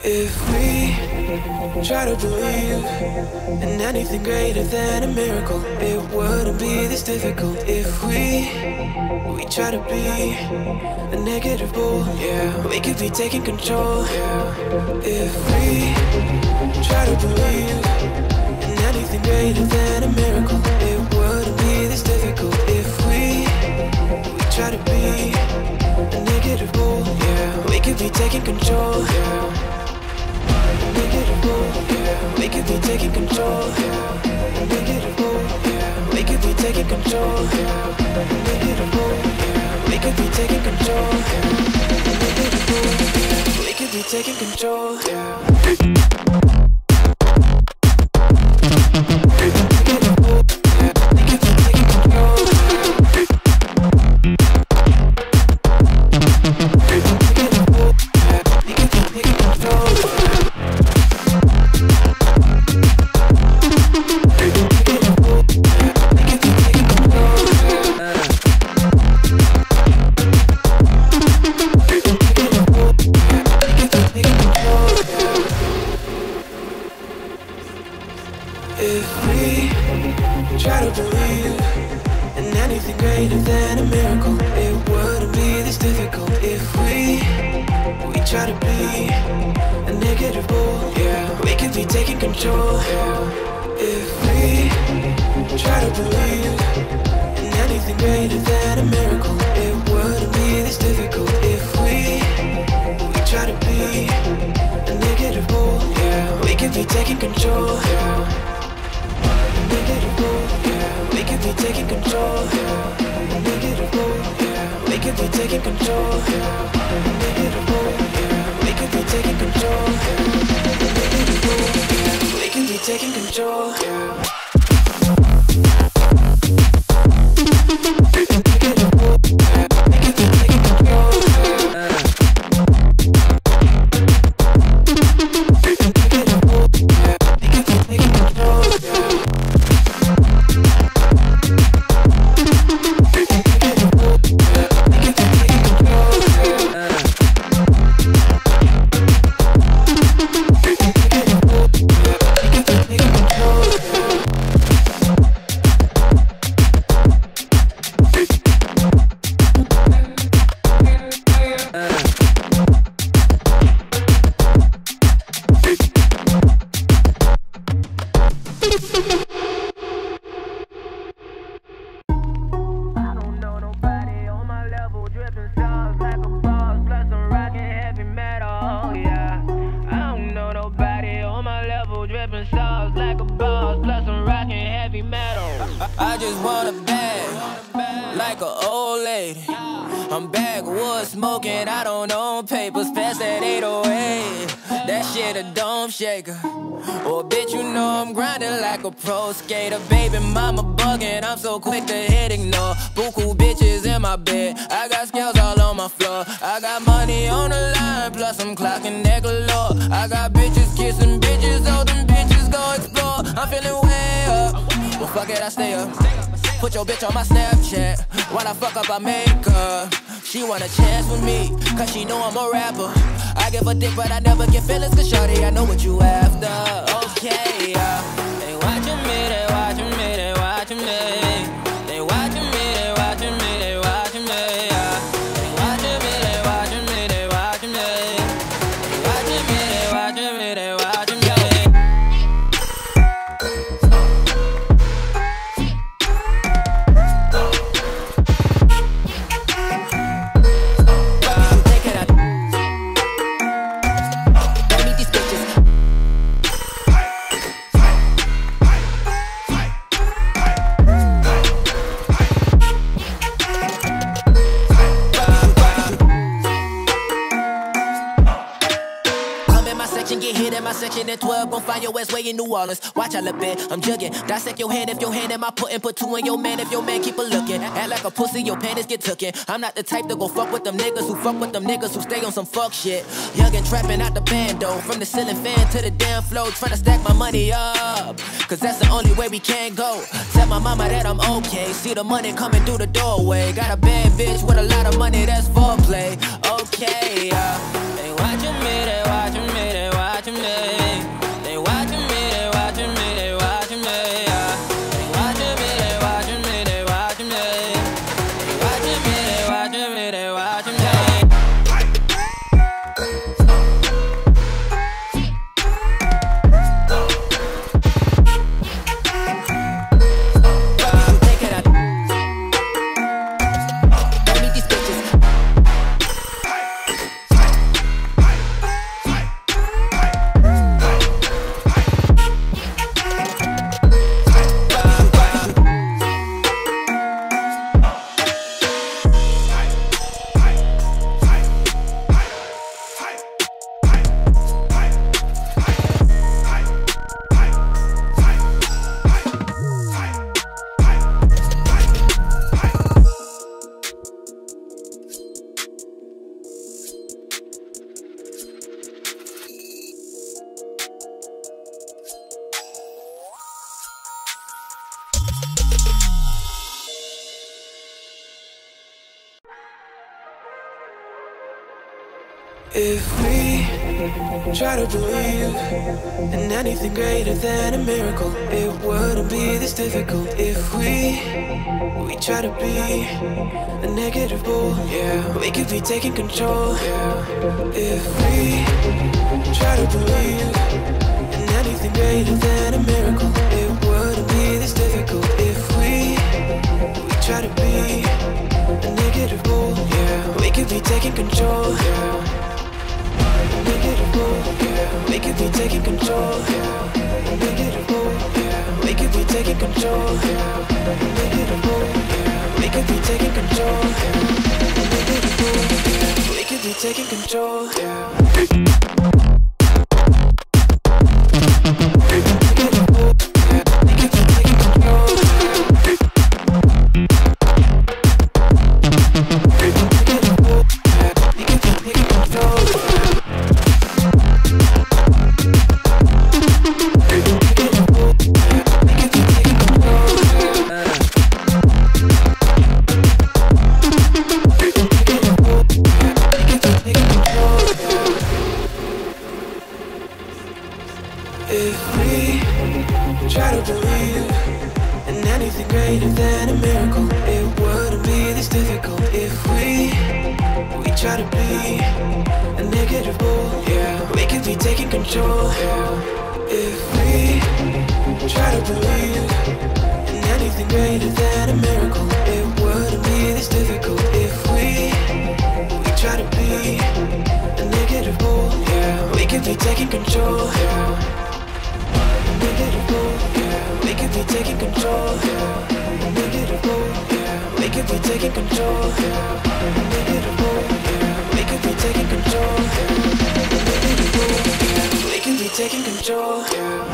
If we try to believe in anything greater than a miracle, it wouldn't be this difficult. If we try to be a negative bull, yeah, we could be taking control. If we try to believe in anything greater than a miracle, it wouldn't be this difficult. If we try to be a negative bull, yeah, we could be taking control. Negative bull, yeah, we could be taking control. Negative bull, yeah, we could be taking control. Negative bull, yeah, we could be taking control. Negative bull, yeah, we could be taking control. If we try to believe in anything greater than a miracle, it wouldn't be this difficult. If we try to be a negative bull, yeah, we could be taking control. If we try to believe in anything greater than a miracle, it wouldn't be this difficult. If we try to be a negative bull, yeah, we could be taking control. Negative bull, yeah, we could be taking control. Negative bull, yeah, we could be taking control. Negative bull, yeah, we could be taking control. Negative bull, yeah, we could be taking control. I just want a bag, like an old lady. I'm backwoods smoking, I don't own papers, past that 808. That shit a dome shaker. Oh, bitch, you know I'm grinding like a pro skater. Baby mama bugging, I'm so quick to hit ignore. Buku bitches in my bed, I got scales all on my floor. I got money on the line, plus I'm clocking that galore. I got bitches kissing bitches, oh, them bitches go explore. I'm feeling way up, well, fuck it, I stay up. Put your bitch on my Snapchat, while I fuck up I make her. She want a chance with me, cause she know I'm a rapper. I give a dick but I never get feelings, cause shawty, I know what you after. Okay, they watching me, they watching me, they watching me. They watching me, they watching me, they watching me. They watching me, they watching me, they watching me. They watching me, they watching me, they watching me. Get hit in my section at 12, gon' find your ass way in New Orleans. Watch I look bad, I'm jugging. Dissect your hand if your hand in my puttin'. Put two in your man if your man keep a looking. Act like a pussy, your panties get tookin'. I'm not the type to go fuck with them niggas who fuck with them niggas who stay on some fuck shit. Young and trapping out the bando, from the ceiling fan to the damn floor, tryna stack my money up, cause that's the only way we can go. Tell my mama that I'm okay, see the money coming through the doorway. Got a bad bitch with a lot of money, that's foreplay. Okay, they watching me, they watching me, they watching me. If we try to believe in anything greater than a miracle, it wouldn't be this difficult. If we try to be a negative bull, yeah, we could be taking control, yeah. If we try to believe in anything greater than a miracle, it wouldn't be this difficult. If we try to be a negative bull, yeah, we could be taking control, yeah. Negative bull, yeah, we could be taking control, yeah. Negative bull, yeah, we could be taking control, yeah. Negative bull, yeah, we could be taking control, yeah. Negative bull, yeah, we could be taking control, yeah. If we try to believe in anything greater than a miracle, it wouldn't be this difficult. If we try to be a negative bull, yeah, we could be taking control, yeah. If we try to believe in anything greater than a miracle, it wouldn't be this difficult. If we try to be a negative bull, yeah, we could be taking control, yeah. Negative bull, yeah, we could be taking control, yeah. Negative bull, yeah, we could be taking control, yeah. Negative bull, yeah, we could be taking control, yeah. Negative bull, yeah, we could be taking control, yeah.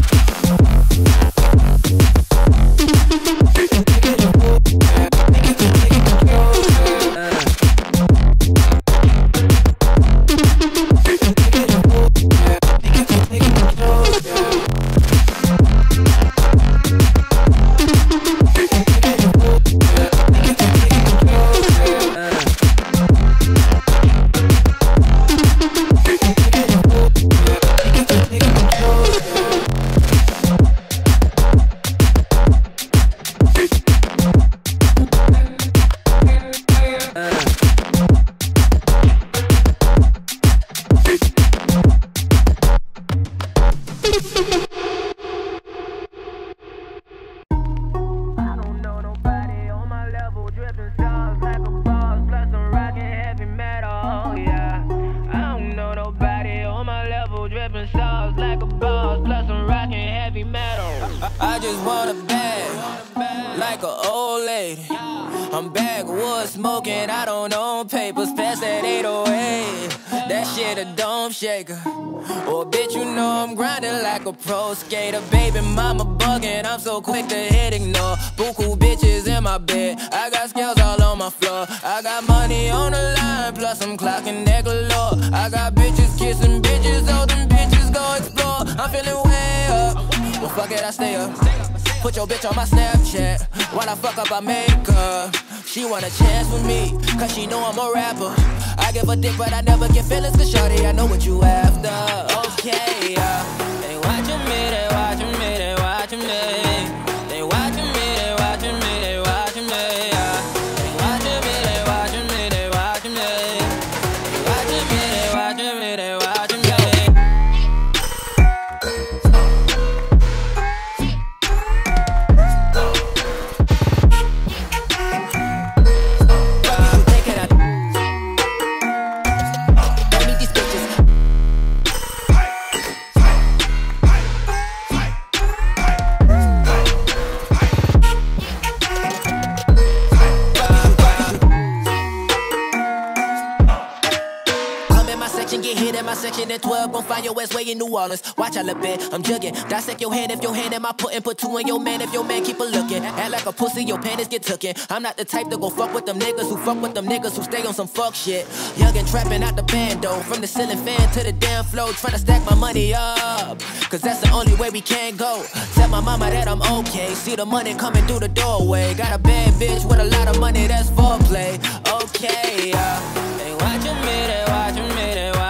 Negative bull, yeah, we could be taking control, yeah. Negative bull, yeah, we could be taking control, yeah. I just want a bag, like an old lady. I'm backwoods smoking, I don't own papers, past that 808. That shit a dome shaker. Oh, bitch, you know I'm grinding like a pro skater. Baby mama bugging, I'm so quick to hit ignore. Buku bitches in my bed, I got scales all on my floor. I got money on the line, plus I'm clocking that galore. I got bitches kissing bitches, oh, them bitches go explore. I'm feeling way up, well fuck it, I stay up. Put your bitch on my Snapchat, while I fuck up I make her. She want a chance with me, cause she know I'm a rapper. I give a dick but I never get feelings, cause shawty I know what you after. Okay, they watching me, they watching me, they watching me. They watching me, they watching me, they watching me. They watching me, they watching me, they watching me. They watching me, they watching me, they watching me. Section at 12, gon' find your ass way in New Orleans. Watch out a bit, I'm jugging. Dissect your hand if your hand in my pudding. Put two in your man if your man keep a looking. Act like a pussy, your panties get tookin'. I'm not the type to go fuck with them niggas who fuck with them niggas who stay on some fuck shit. Young and trapping out the bando, from the ceiling fan to the damn floor, trying to stack my money up, cause that's the only way we can go. Tell my mama that I'm okay, see the money coming through the doorway. Got a bad bitch with a lot of money, that's foreplay. Okay, they watching me, they watching me, they watching me.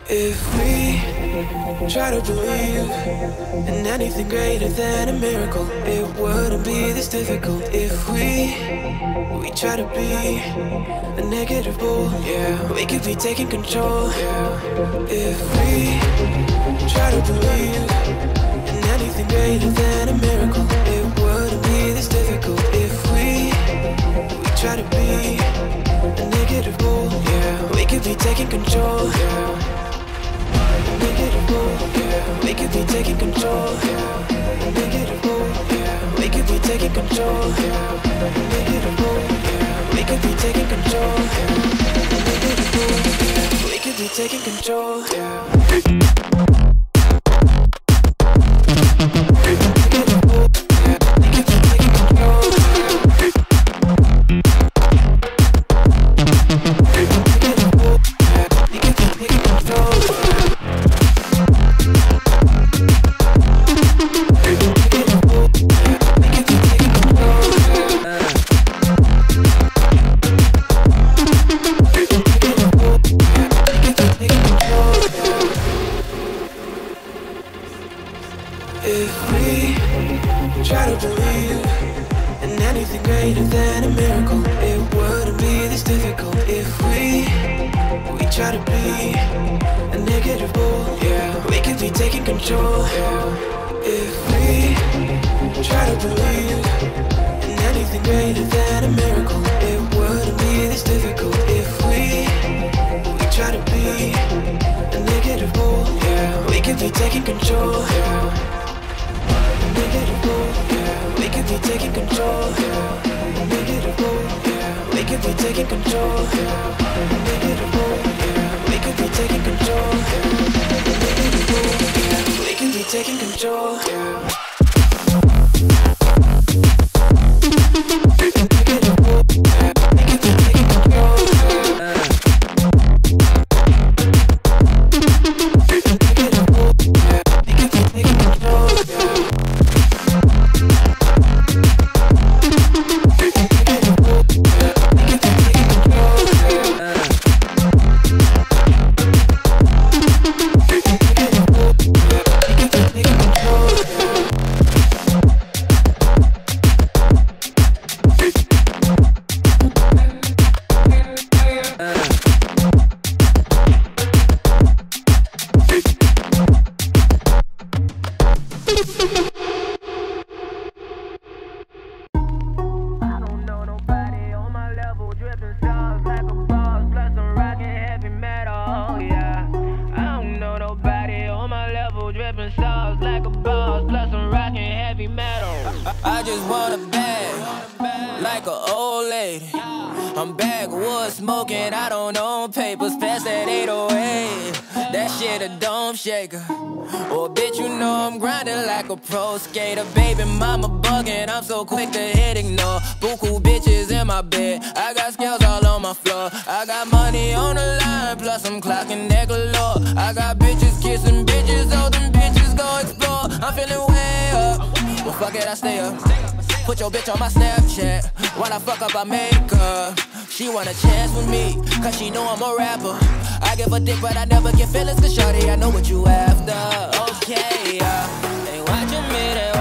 If we try to believe in anything greater than a miracle, it wouldn't be this difficult. If we try to be a negative bull, yeah, we could be taking control, yeah. If we try to believe in anything greater than a miracle, it wouldn't be this difficult. If we try to be a negative bull, yeah, we could be taking control, yeah. Negative bull, yeah, we could be taking control, yeah. Negative bull, yeah, we could be taking control, yeah. Negative bull, yeah, we could be taking control, yeah. Negative bull, yeah, we could be taking control, yeah. If we try to believe in anything greater than a miracle, it wouldn't be this difficult. If we try to be a negative bull, yeah, we could be taking control, yeah. If we try to believe in anything greater than a miracle, it wouldn't be this difficult. If we try to be a negative bull, yeah, we could be taking control, yeah. Negative bull, yeah, we could be taking control, yeah. Negative bull, yeah, we could be taking control, yeah. Negative bull, yeah, we could be taking control, yeah. Negative bull, yeah, we could be taking control, yeah. I just want a bag, like an old lady. I'm backwoods smoking, I don't own papers, past that 808. That shit a dome shaker. Oh, bitch, you know I'm grinding like a pro skater. Baby mama bugging, I'm so quick to hit ignore. Buku bitches in my bed, I got scales all on my floor. I got money on the line, plus I'm clocking that galore. I got bitches kissing bitches, oh, them bitches go explore. I'm feeling way up, well, fuck it, I stay up. Put your bitch on my Snapchat, while I fuck up I make her. She want a chance with me, cause she know I'm a rapper. I give a dick but I never get feelings, cause shawty, I know what you after. Okay, they watching me, they